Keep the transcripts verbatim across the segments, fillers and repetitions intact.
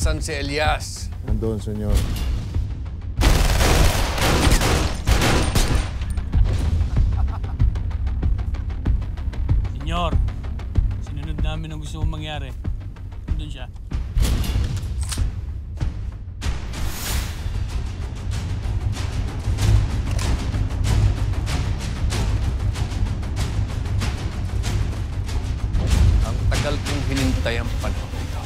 Nasaan si Elias? Nandun, senyor. Senyor, sinunod namin ang gusto mong mangyari. Nandun siya. Ang tagal kong hinintay ang panahon ito.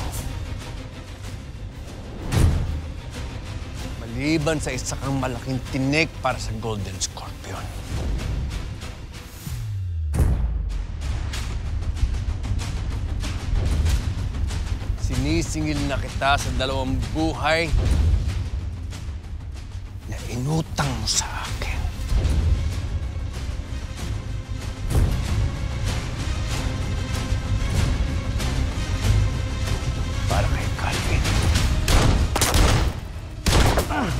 Maliban sa isa kang malaking tinik para sa Golden Scorpion. Sinisingil na kita sa dalawang buhay na inutang mo sa akin. Para kay Calvin. Ah!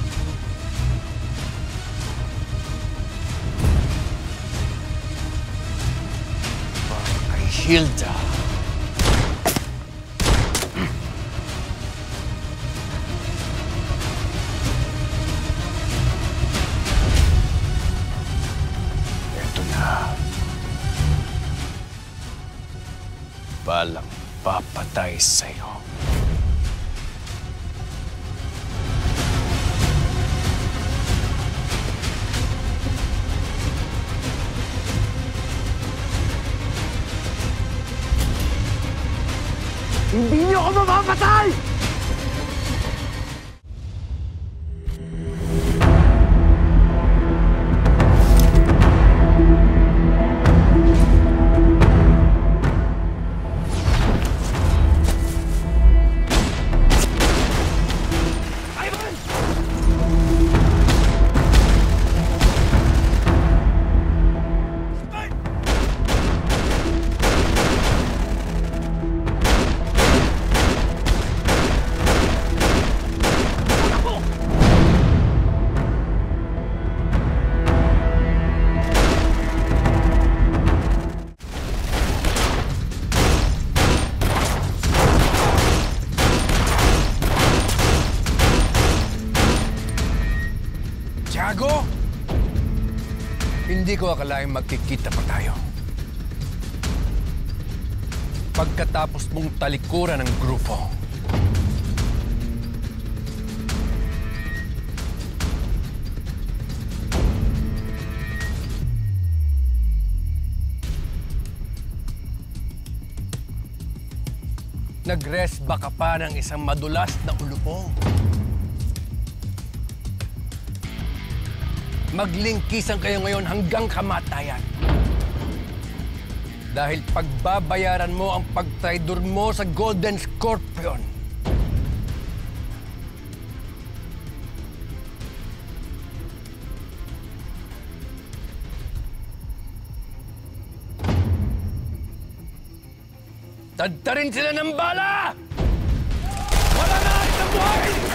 Para kay Hilda. Balang papatay sa'yo. Hindi niyo ako mapapatay! Tiago! Hindi ko akalaing magkikita pa tayo. Pagkatapos mong talikuran ng grupo. Nag-resba ka pa ng isang madulas na ulupong. Maglingkisan kayo ngayon hanggang kamatayan. Dahil pagbabayaran mo ang pagtraidor mo sa Golden Scorpion. Tadtarin sila ng bala! Wala na ang buhay!